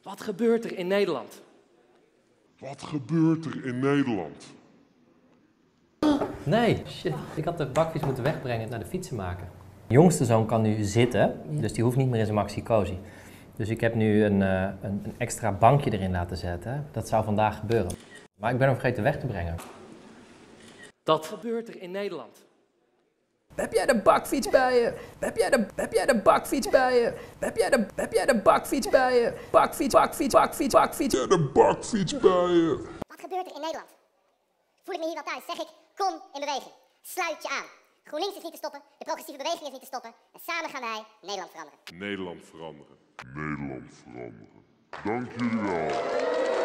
Wat gebeurt er in Nederland? Wat gebeurt er in Nederland? Nee, shit. Ik had de bakfiets moeten wegbrengen naar de fietsenmaker. De jongste zoon kan nu zitten, dus die hoeft niet meer in zijn maxi-cosi. Dus ik heb nu een extra bankje erin laten zetten. Dat zou vandaag gebeuren. Maar ik ben hem vergeten weg te brengen. Dat gebeurt er in Nederland. Heb jij de bakfiets bij je? Heb jij de bakfiets bij je? Heb jij de bakfiets bij je? Bakfiets. Heb jij de bakfiets bij je? Wat gebeurt er in Nederland? Voel ik me hier wel thuis? Zeg ik, kom in beweging. Sluit je aan. GroenLinks is niet te stoppen, de progressieve beweging is niet te stoppen. En samen gaan wij Nederland veranderen. Nederland veranderen. Nederland veranderen. Dank jullie wel.